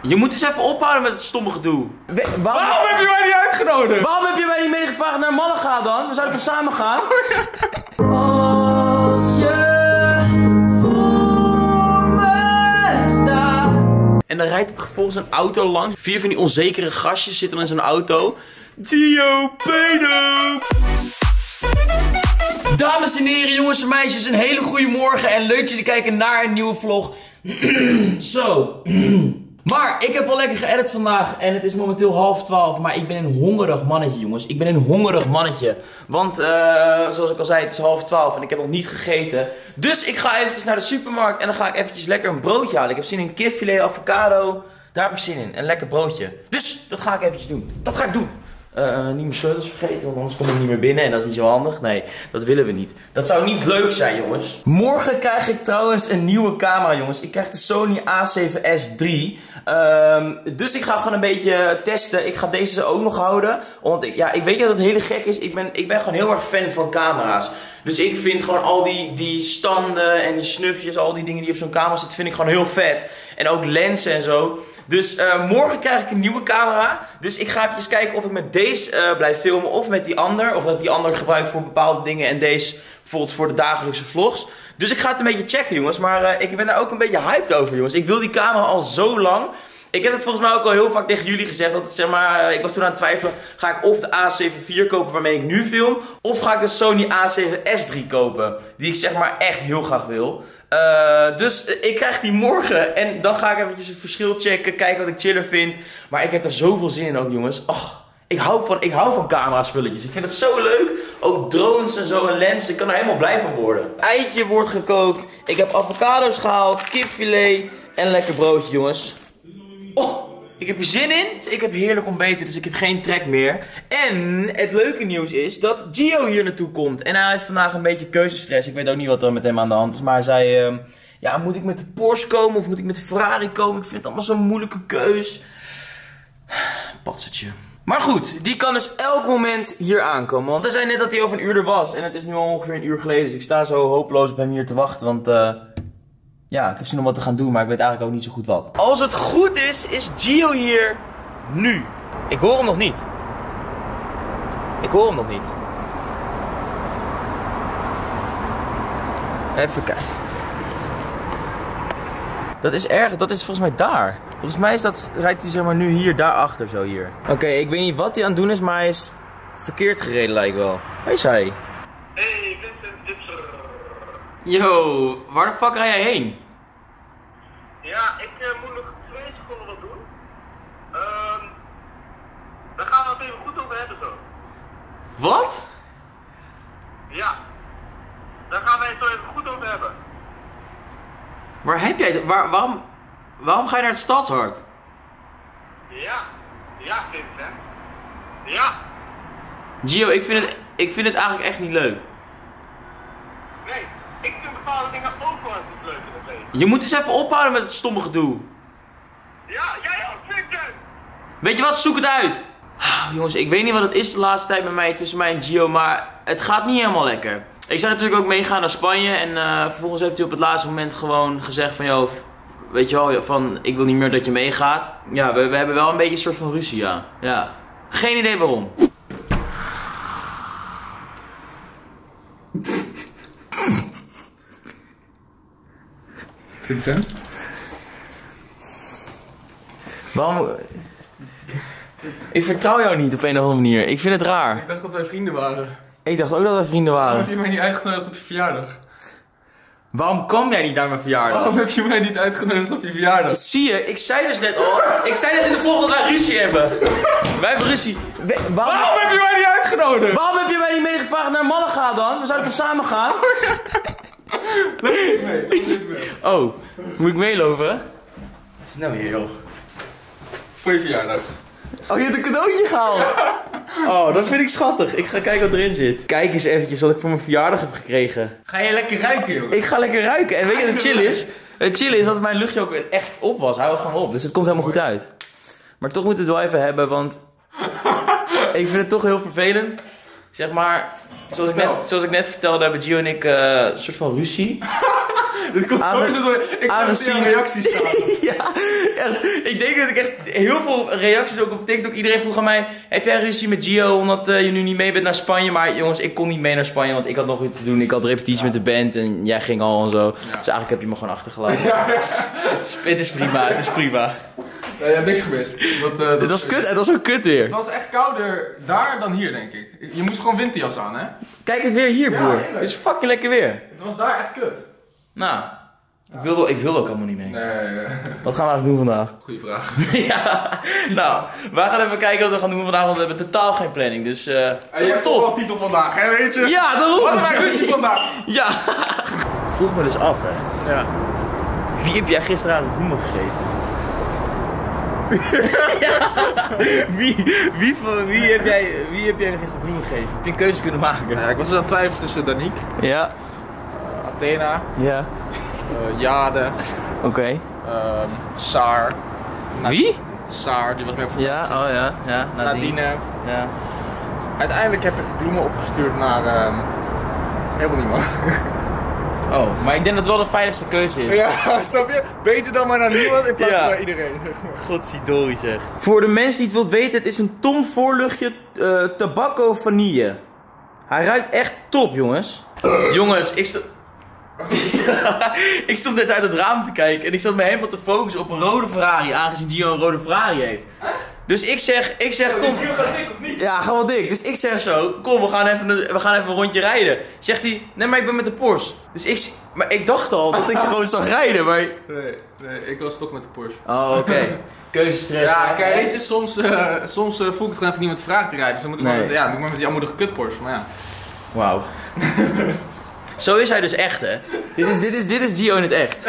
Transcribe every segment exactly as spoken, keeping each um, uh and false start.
Je moet eens even ophouden met het stomme gedoe. We, waarom... waarom heb je mij niet uitgenodigd? Waarom heb je mij niet meegevraagd naar Malaga dan? We zouden toch samen gaan? Als je voor me staat. En dan rijdt vervolgens een auto langs. Vier van die onzekere gastjes zitten dan in zo'n auto. Dio Pedo! Dames en heren, jongens en meisjes, een hele goede morgen en leuk dat jullie kijken naar een nieuwe vlog. Zo. Maar ik heb al lekker geëdit vandaag en het is momenteel half twaalf, maar ik ben een hongerig mannetje, jongens. Ik ben een hongerig mannetje. Want, uh, zoals ik al zei, het is half twaalf en ik heb nog niet gegeten. Dus ik ga eventjes naar de supermarkt en dan ga ik eventjes lekker een broodje halen. Ik heb zin in kipfilet, avocado, daar heb ik zin in. Een lekker broodje. Dus, dat ga ik eventjes doen. Dat ga ik doen. Uh, niet mijn sleutels vergeten, want anders kom ik niet meer binnen en dat is niet zo handig. Nee, dat willen we niet. Dat zou niet leuk zijn, jongens. Morgen krijg ik trouwens een nieuwe camera, jongens. Ik krijg de Sony A zeven S drie. Um, dus ik ga gewoon een beetje testen. Ik ga deze ook nog houden. Want ik, ja, ik weet dat het hele gek is. Ik ben, ik ben gewoon heel erg fan van camera's. Dus ik vind gewoon al die, die standen en die snufjes, al die dingen die op zo'n camera zitten, vind ik gewoon heel vet. En ook lenzen en zo. Dus uh, morgen krijg ik een nieuwe camera. Dus ik ga even kijken of ik met deze uh, blijf filmen of met die ander. Of dat ik die ander gebruik voor bepaalde dingen en deze bijvoorbeeld voor de dagelijkse vlogs. Dus ik ga het een beetje checken, jongens. Maar uh, ik ben daar ook een beetje hyped over, jongens. Ik wil die camera al zo lang. Ik heb het volgens mij ook al heel vaak tegen jullie gezegd. Dat het, zeg maar, uh, ik was toen aan het twijfelen. Ga ik of de A zeven vier kopen waarmee ik nu film. Of ga ik de Sony A zeven S drie kopen. Die ik zeg maar echt heel graag wil. Uh, dus uh, ik krijg die morgen. En dan ga ik eventjes het verschil checken. Kijken wat ik chiller vind. Maar ik heb er zoveel zin in ook, jongens. Oh, ik hou van, ik hou van camera spulletjes. Ik vind het zo leuk. Ook drones en zo en lenzen. Ik kan er helemaal blij van worden. Eitje wordt gekookt. Ik heb avocado's gehaald. Kipfilet. En een lekker broodje, jongens. Oh, ik heb er zin in. Ik heb heerlijk ontbeten, dus ik heb geen trek meer. En het leuke nieuws is dat Gio hier naartoe komt. En hij heeft vandaag een beetje keuzestress. Ik weet ook niet wat er met hem aan de hand is. Maar hij zei, uh, ja, moet ik met de Porsche komen of moet ik met de Ferrari komen? Ik vind het allemaal zo'n moeilijke keus. Patsertje. Maar goed, die kan dus elk moment hier aankomen. Want hij zei net dat hij over een uur er was. En het is nu al ongeveer een uur geleden. Dus ik sta zo hopeloos op hem hier te wachten. Want... Uh, ja, ik heb zin om wat te gaan doen, maar ik weet eigenlijk ook niet zo goed wat. Als het goed is, is Gio hier nu. Ik hoor hem nog niet. Ik hoor hem nog niet. Even kijken. Dat is erg, dat is volgens mij daar. Volgens mij is dat, rijdt hij zeg maar nu hier, daarachter zo hier. Oké, okay, ik weet niet wat hij aan het doen is, maar hij is verkeerd gereden lijkt wel. Hey, zei. Hey, Vincent, dit is er. Yo, waar de fuck rij jij heen? Ja, ik uh, moet nog twee seconden wat doen. Um, daar gaan we het even goed over hebben zo. Wat? Ja, daar gaan wij het zo even goed over hebben. Waar heb jij, waar, waarom, waarom ga je naar het Stadshart? Ja, ja Vincent. Ja. Gio, ik vind het, ik vind het eigenlijk echt niet leuk. Nee. Ik vind bepaalde dingen ook wel eens leuk in het leven. Je moet eens even ophouden met het stomme gedoe. Ja, jij ook, Vincent! Weet je wat? Zoek het uit! Oh, jongens, ik weet niet wat het is de laatste tijd met mij, tussen mij en Gio, maar het gaat niet helemaal lekker. Ik zou natuurlijk ook meegaan naar Spanje en uh, vervolgens heeft hij op het laatste moment gewoon gezegd van, joh, weet je wel, van, ik wil niet meer dat je meegaat. Ja, we, we hebben wel een beetje een soort van ruzie, ja. Ja. Geen idee waarom. Vincent? Waarom? Ik vertrouw jou niet op een of andere manier. Ik vind het raar. Ik dacht dat wij vrienden waren. Ik dacht ook dat wij vrienden Waarom waren. heb je mij niet uitgenodigd op je verjaardag? Waarom kwam jij niet naar mijn verjaardag? Waarom heb je mij niet uitgenodigd op je verjaardag? Zie je, ik zei dus net al. Ik zei net in de vlog dat wij ruzie hebben. Wij hebben ruzie. We, waarom, Waarom heb je mij niet uitgenodigd? waarom heb je mij niet meegevraagd naar Malaga dan? We zouden toch samen gaan? Nee, dat is niet meer. Oh, moet ik meelopen? Wat is het nou weer, joh? Voor je verjaardag. Oh, je hebt een cadeautje gehaald. Oh, dat vind ik schattig. Ik ga kijken wat erin zit. Kijk eens eventjes wat ik voor mijn verjaardag heb gekregen. Ga je lekker ruiken, joh? Ik ga lekker ruiken. En weet je wat het chill is? Het chill is dat mijn luchtje ook echt op was. Hij was gewoon op. Dus het komt helemaal goed uit. Maar toch moet het wel even hebben, want... ik vind het toch heel vervelend. Zeg maar, zoals ik net, zoals ik net vertelde, hebben Gio en ik uh, een soort van ruzie. Dit komt sowieso door. Ik ga aangezien- meteen reacties staan. Ja, echt. Ik denk dat ik echt heel veel reacties ook op TikTok. Iedereen vroeg aan mij, heb jij ruzie met Gio omdat uh, je nu niet mee bent naar Spanje? Maar jongens, ik kon niet mee naar Spanje, want ik had nog iets te doen. Ik had repetitie ja. met de band en jij ging al en zo. Ja. Dus eigenlijk heb je me gewoon achtergelaten. Ja, ja. Het, is, het is prima, het is prima. Nee, je hebt niks gemist. Dat, uh, dat het was kut, het was ook kut weer. Het was echt kouder daar dan hier, denk ik. Je moest gewoon winterjas aan, hè? Kijk het weer hier, broer. Ja, het is fucking lekker weer. Het was daar echt kut. Nou, ja. ik, wilde, ik wilde ook helemaal niet mee. Nee, uh... Wat gaan we eigenlijk doen vandaag? Goeie vraag. Ja, nou, wij gaan even kijken wat we gaan doen vandaag, want we hebben totaal geen planning. Dus, uh, en je hebt toch wel titel vandaag, hè, weet je? Ja, daarom. Wat hebben wij ruzie vandaag? Ja. Vroeg me dus af, hè. Ja. Wie heb jij gisteravond bloemen gegeven? Ja. Wie, wie, wie, heb jij, wie heb jij gisteren bloemen gegeven? Heb je een keuze kunnen maken? Ja, ik was dus aan het twijfelen tussen Danique, ja. uh, Athena, ja. uh, Jade, oké. Okay. Um, Saar. Wie? Saar, die was meer voor ja, oh ja, ja. Nadine. Nadine. Ja. Uiteindelijk heb ik bloemen opgestuurd naar um, helemaal niemand. Oh, maar ik denk dat het wel de veiligste keuze is. Ja, snap je? Beter dan maar naar niemand in plaats van ja. naar iedereen. Godzidori zeg. Voor de mensen die het wilt weten, het is een Tom voorluchtje uh, tabacco vanille. Hij ruikt echt top, jongens. jongens, ik stond... ik stond net uit het raam te kijken en ik zat me helemaal te focussen op een rode Ferrari, aangezien Gio een rode Ferrari heeft. Echt? Dus ik zeg, ik zeg, kom. Gio gaat dik of niet? Ja, gaat wel dik. Dus ik zeg zo, kom, we gaan even, we gaan even een rondje rijden. Zegt hij, nee, maar ik ben met de Porsche. Dus ik, maar ik dacht al dat ik gewoon zag rijden, maar... Nee, nee, ik was toch met de Porsche. Oh, oké. Okay. Keuzestress. Ja, kijk, weet je, soms, uh, soms uh, voel ik het gewoon even niet met de vraag te rijden. Dus dan moet ik nee. maar, ja, doe ik maar met die armoedige kut Porsche, maar ja. Wauw. Zo is hij dus echt, hè? Dit is, dit is, dit is Gio in het echt.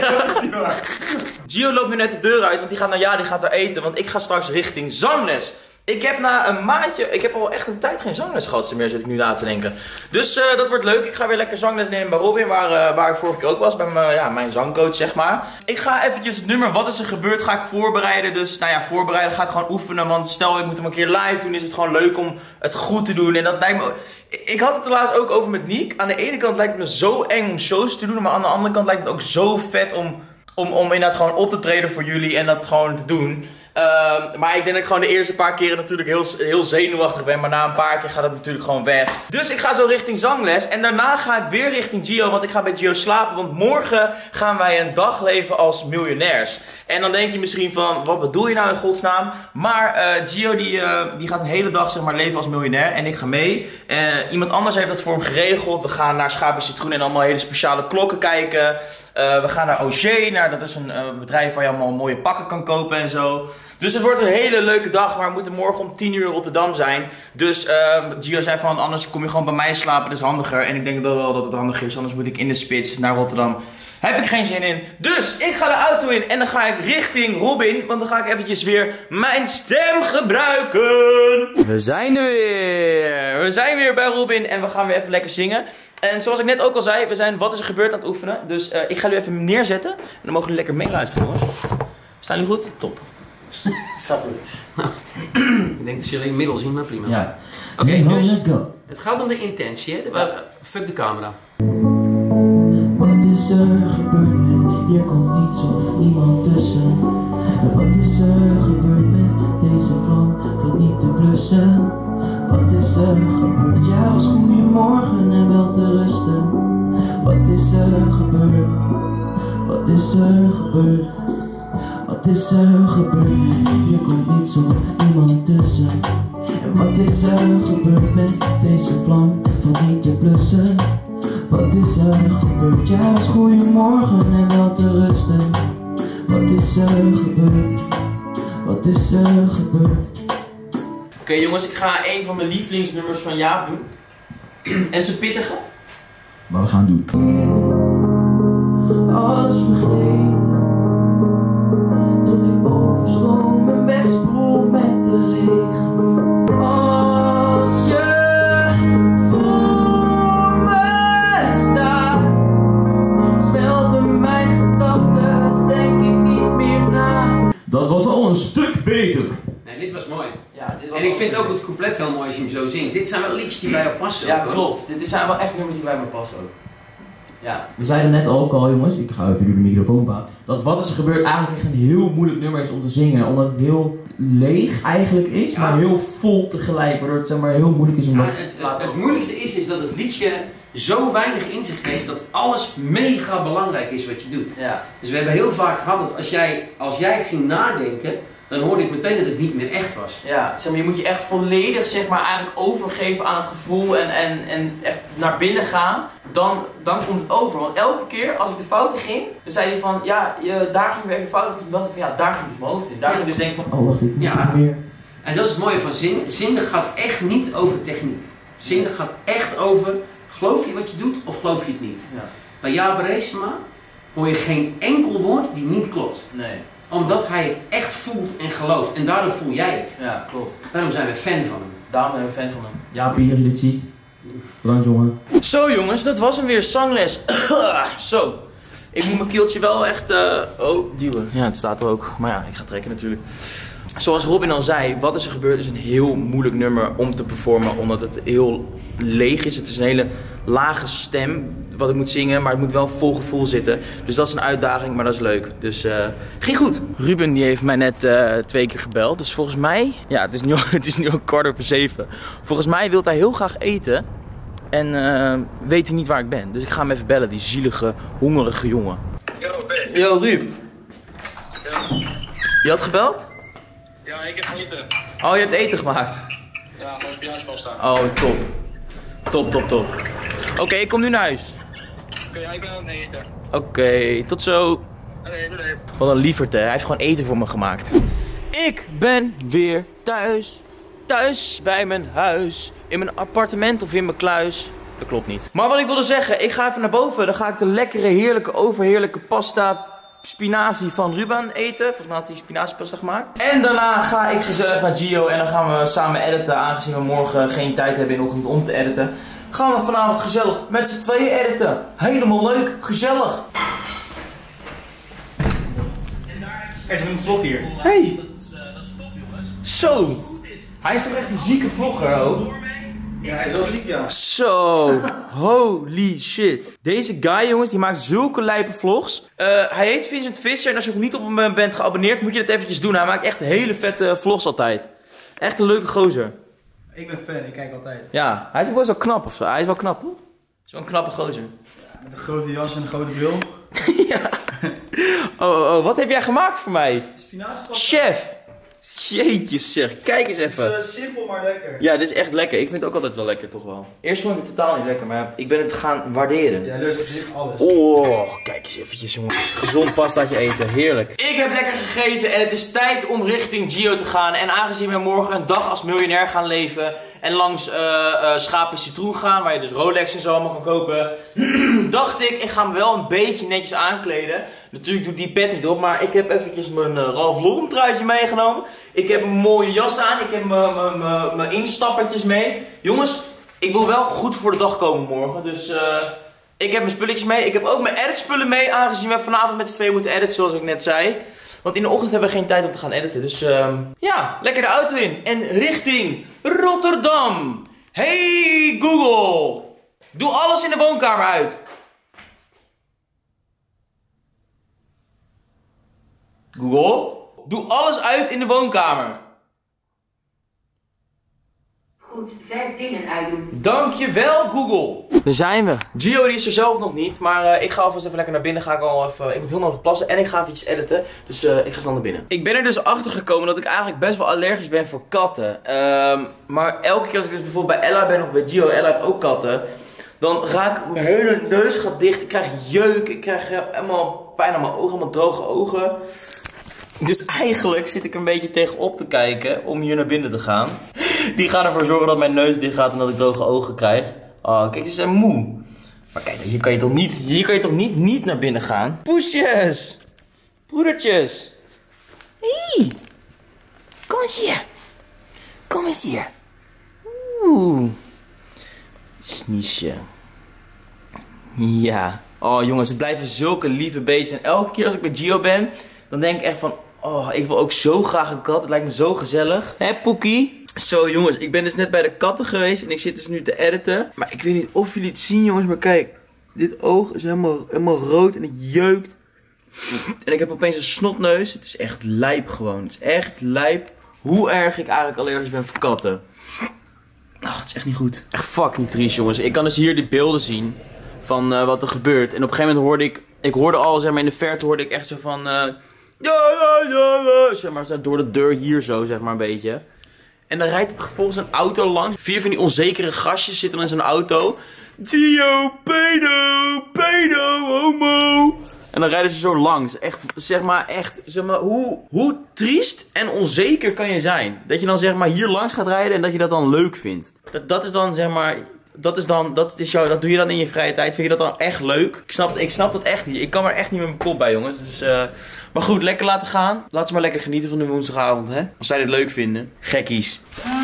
Gio loopt nu net de deur uit, want die gaat naar ja, die gaat daar eten. Want ik ga straks richting zangles. Ik heb na een maandje, ik heb al echt een tijd geen zangles gehad meer, zit ik nu na te denken. Dus uh, dat wordt leuk. Ik ga weer lekker zangles nemen bij Robin, waar, uh, waar ik vorige keer ook was, bij mijn, ja, mijn zangcoach, zeg maar. Ik ga eventjes het nummer, wat is er gebeurd, ga ik voorbereiden. Dus, nou ja, voorbereiden ga ik gewoon oefenen, want stel ik moet hem een keer live doen, is het gewoon leuk om het goed te doen. En dat lijkt me... Ik had het er laatst ook over met Niek. Aan de ene kant lijkt het me zo eng om shows te doen, maar aan de andere kant lijkt het ook zo vet om, om, om inderdaad gewoon op te treden voor jullie en dat gewoon te doen. Uh, maar ik denk dat ik gewoon de eerste paar keren natuurlijk heel, heel zenuwachtig ben. Maar na een paar keer gaat het natuurlijk gewoon weg. Dus ik ga zo richting zangles. En daarna ga ik weer richting Gio. Want ik ga bij Gio slapen. Want morgen gaan wij een dag leven als miljonairs. En dan denk je misschien van, wat bedoel je nou in godsnaam? Maar uh, Gio die, uh, die gaat een hele dag zeg maar leven als miljonair. En ik ga mee. Uh, iemand anders heeft dat voor hem geregeld. We gaan naar Schaap en Citroen en allemaal hele speciale klokken kijken. Uh, we gaan naar Auger. Naar, dat is een uh, bedrijf waar je allemaal mooie pakken kan kopen en zo. Dus het wordt een hele leuke dag, maar we moeten morgen om tien uur in Rotterdam zijn. Dus uh, Gio zei van, anders kom je gewoon bij mij slapen, dat is handiger. En ik denk dat wel dat het handig is, anders moet ik in de spits naar Rotterdam. Heb ik geen zin in. Dus ik ga de auto in en dan ga ik richting Robin, want dan ga ik eventjes weer mijn stem gebruiken. We zijn er weer. We zijn weer bij Robin en we gaan weer even lekker zingen. En zoals ik net ook al zei, we zijn wat is er gebeurd aan het oefenen. Dus uh, ik ga jullie even neerzetten en dan mogen jullie lekker meeluisteren, jongens. Staan jullie goed? Top. Staat goed. Nou, ik denk dat jullie inmiddels zien, maar prima. Ja. Oké, okay, no, dus let's go. Het gaat om de intentie, hè? Ja. Fuck de camera. Wat is er gebeurd met, hier komt niets of niemand tussen. Wat is er gebeurd met deze vlam van niet te blussen? Wat is er gebeurd? Ja, was goeiemorgen en wel te rusten. Wat is er gebeurd? Wat is er gebeurd? Wat is er gebeurd? Hier komt niets of niemand tussen. En wat is er gebeurd met deze vlam van niet te blussen? Wat is er gebeurd? Ja, was goeiemorgen en wel te rusten. Wat is er gebeurd? Wat is er gebeurd? Oké okay, jongens, ik ga een van mijn lievelingsnummers van Jaap doen. En ze pittige. Wat we gaan doen. Alles vergeten. Tot ik overstroom en wegsprong met de regen. Als je voor me staat, smelten mijn gedachten, denk ik niet meer na. Dat was al een stuk beter. Nee, dit was mooi. Ja, dit was en ik vind ook het couplet heel mooi als je hem zo zingt. Dit zijn wel liedjes die bij jou passen. Ja, ook, klopt. Dit zijn wel echt nummers die bij me passen ook. Ja. We zeiden net ook al, jongens, ik ga even door de microfoon baan, dat Wat is er gebeurd eigenlijk echt een heel moeilijk nummer is om te zingen. Omdat het heel leeg eigenlijk is, Ja. maar heel vol tegelijk. Waardoor het zeg maar heel moeilijk is om Ja, dat het, te laten het, het moeilijkste is, is dat het liedje zo weinig in zich heeft dat alles mega belangrijk is wat je doet. Ja. Dus we hebben heel vaak gehad dat als jij, als jij ging nadenken, dan hoorde ik meteen dat het niet meer echt was. Ja, zeg maar, je moet je echt volledig zeg maar, eigenlijk overgeven aan het gevoel en, en, en echt naar binnen gaan. Dan, dan komt het over. Want elke keer als ik de fouten ging, dan zei hij van ja, je, daar ging weer even fout. En toen dacht ik van ja, daar ging dus mijn hoofd in. Daar ging ik dus denken van Oh, wacht, ik moet Ja. even meer. En dat is het mooie van zingen. Zingen gaat echt niet over techniek. Zingen gaat echt over, geloof je wat je doet of geloof je het niet? Ja. Bij Jaap Reesema hoor je geen enkel woord die niet klopt. Nee. Omdat hij het echt voelt en gelooft. En daardoor voel jij het. Ja, klopt. Daarom zijn we fan van hem. Daarom ben ik fan van hem. Ja, Pier, als je dit ziet. Bedankt, jongen. Zo jongens, dat was hem weer, zangles. Zo. Ik moet mijn keeltje wel echt, uh... oh, duwen. Ja, het staat er ook. Maar ja, ik ga trekken natuurlijk. Zoals Robin al zei, Wat is er gebeurd is een heel moeilijk nummer om te performen. Omdat het heel leeg is. Het is een hele lage stem wat ik moet zingen. Maar het moet wel vol gevoel zitten. Dus dat is een uitdaging, maar dat is leuk. Dus uh, ging goed. Ruben die heeft mij net uh, twee keer gebeld. Dus volgens mij, ja het is nu, het is nu al kwart over zeven. Volgens mij wil hij heel graag eten. En uh, weet hij niet waar ik ben. Dus ik ga hem even bellen, die zielige, hongerige jongen. Yo, Ben. Yo Ruud. Ja. Je had gebeld? Ja, ik heb eten. Oh, je hebt eten gemaakt. Ja, mijn spinazie staan. Oh, top. Top, top, top. Oké, okay, ik kom nu naar huis. Oké, okay, ja, ik ben aan het eten. Oké, okay, tot zo. Oké, okay, doei. Wat een lieverd, hè. Hij heeft gewoon eten voor me gemaakt. Ik ben weer thuis. Thuis bij mijn huis. In mijn appartement of in mijn kluis. Dat klopt niet. Maar wat ik wilde zeggen, ik ga even naar boven. Dan ga ik de lekkere, heerlijke, overheerlijke pasta spinazie van Ruben eten. Volgens mij had hij spinaziepasta gemaakt. En daarna ga ik gezellig naar Gio en dan gaan we samen editen. Aangezien we morgen geen tijd hebben in de ochtend om te editen. Gaan we vanavond gezellig met z'n tweeën editen. Helemaal leuk, gezellig. Kijk, we een vlog hier. Hey. Zo. Hij is toch echt een zieke vlogger, hoor. Ja, hij is wel ziek, ja. Zo, holy shit. Deze guy, jongens, die maakt zulke lijpe vlogs. Uh, hij heet Vincent Visser en als je nog niet op hem bent geabonneerd, moet je dat eventjes doen. Hij maakt echt hele vette vlogs altijd. Echt een leuke gozer. Ik ben fan, ik kijk altijd. Ja, hij is ook best wel knap of zo. Hij is wel knap, toch? Zo'n knappe gozer. Ja, met een grote jas en een grote bril. Ja. Oh, oh, oh, wat heb jij gemaakt voor mij? Spinaziepasta. Chef. Jeetje zeg, kijk eens even. Het is uh, simpel maar lekker. Ja, dit is echt lekker. Ik vind het ook altijd wel lekker, toch wel. Eerst vond ik het totaal niet lekker, maar ik ben het gaan waarderen. Ja, lust is alles. Oh, kijk eens eventjes jongens. Gezond pastaatje eten, heerlijk. Ik heb lekker gegeten en het is tijd om richting Gio te gaan. En aangezien we morgen een dag als miljonair gaan leven en langs uh, uh, Schaap en Citroen gaan, waar je dus Rolex en zo allemaal kan kopen, dacht ik, ik ga me wel een beetje netjes aankleden. Natuurlijk doet die pet niet op, maar ik heb eventjes mijn uh, Ralph Lauren truitje meegenomen. Ik heb een mooie jas aan, ik heb mijn instappertjes mee. Jongens, ik wil wel goed voor de dag komen morgen, dus uh, ik heb mijn spulletjes mee. Ik heb ook mijn editspullen mee, aangezien we vanavond met z'n tweeën moeten editen, zoals ik net zei. Want in de ochtend hebben we geen tijd om te gaan editen, dus uh, ja, lekker de auto in. En richting Rotterdam. Hey Google, doe alles in de woonkamer uit. Google, doe alles uit in de woonkamer. Goed, vijf dingen uitdoen. Dankjewel Google. Daar zijn we. Gio die is er zelf nog niet, maar uh, ik ga alvast even lekker naar binnen. Ga ik, al even, ik moet heel nodig plassen en ik ga eventjes editen. Dus uh, ik ga snel naar binnen. Ik ben er dus achter gekomen dat ik eigenlijk best wel allergisch ben voor katten. Um, maar elke keer als ik dus bijvoorbeeld bij Ella ben of bij Gio, Ella heeft ook katten. Dan raak mijn hele neus gaat dicht. Ik krijg jeuk, ik krijg uh, helemaal pijn aan mijn ogen, allemaal droge ogen. Dus eigenlijk zit ik een beetje tegenop te kijken om hier naar binnen te gaan. Die gaan ervoor zorgen dat mijn neus dicht gaat en dat ik droge ogen krijg. Oh, kijk, ze zijn moe. Maar kijk, hier kan je toch niet, hier kan je toch niet, niet naar binnen gaan? Poesjes! Broedertjes! Hé! Kom eens hier. Kom eens hier. Oeh. Sniesje. Ja. Oh jongens, het blijven zulke lieve beesten. En elke keer als ik bij Gio ben, dan denk ik echt van, oh, ik wil ook zo graag een kat. Het lijkt me zo gezellig. Hé, Poekie? Zo jongens, ik ben dus net bij de katten geweest en ik zit dus nu te editen. Maar ik weet niet of jullie het zien jongens, maar kijk. Dit oog is helemaal, helemaal rood en het jeukt. En ik heb opeens een snotneus. Het is echt lijp gewoon. Het is echt lijp hoe erg ik eigenlijk allergisch ben voor katten. Ach, het is echt niet goed. Echt fucking triest, jongens. Ik kan dus hier die beelden zien van uh, wat er gebeurt. En op een gegeven moment hoorde ik... Ik hoorde al, zeg maar, in de verte hoorde ik echt zo van... Uh, ja, ja, ja, ja, zeg maar, door de deur hier zo, zeg maar, een beetje. En dan rijdt vervolgens een auto langs. Vier van die onzekere gastjes zitten dan in zo'n auto. Theo, pedo, pedo, homo. En dan rijden ze zo langs. Echt, zeg maar, echt, zeg maar, hoe, hoe triest en onzeker kan je zijn? Dat je dan, zeg maar, hier langs gaat rijden en dat je dat dan leuk vindt. Dat, dat is dan, zeg maar, dat is dan, dat is jou, dat doe je dan in je vrije tijd. Vind je dat dan echt leuk? Ik snap, ik snap dat echt niet. Ik kan er echt niet met mijn kop bij, jongens. Dus, uh, maar goed, lekker laten gaan. Laten ze maar lekker genieten van de woensdagavond, hè. Als zij dit leuk vinden. Gekkies.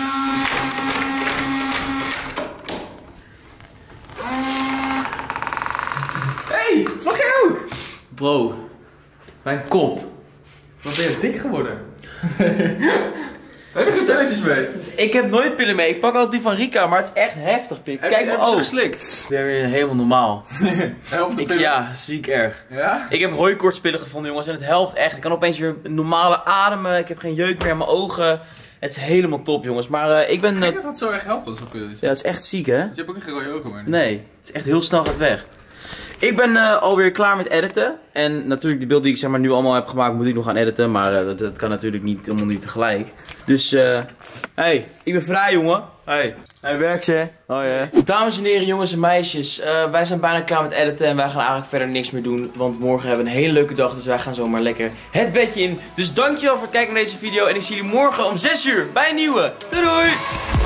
Hey, vlog jij ook? Bro, mijn kop. Wat ben je dik geworden? Heb je er stelletjes mee? Ik heb nooit pillen mee. Ik pak altijd die van Rika, maar het is echt heftig, pik. Kijk maar mijn oog. geslikt. Ik ben weer helemaal normaal. Helpt de Ik, pillen? ja, ziek erg. Ja? Ik heb hooikoortspillen gevonden, jongens, en het helpt echt. Ik kan opeens weer normale ademen. Ik heb geen jeuk meer in mijn ogen. Het is helemaal top, jongens. Maar uh, ik ben... Uh, Kijk dat dat zo erg helpt, dat zo'n pilletje. ja, het is echt ziek, hè? Je hebt ook geen rode ogen meer. Nee, het is echt heel snel gaat weg. Ik ben uh, alweer klaar met editen. En natuurlijk de beelden die ik, zeg maar, nu allemaal heb gemaakt, moet ik nog gaan editen. Maar uh, dat, dat kan natuurlijk niet allemaal nu tegelijk. Dus, eh... Uh, hey, ik ben vrij, jongen. Hey. Hey, werk ze. Oh ja. Yeah. Dames en heren, jongens en meisjes. Uh, wij zijn bijna klaar met editen. En wij gaan eigenlijk verder niks meer doen. Want morgen hebben we een hele leuke dag. Dus wij gaan zomaar lekker het bedje in. Dus dankjewel voor het kijken naar deze video. En ik zie jullie morgen om zes uur bij een nieuwe. Doei doei!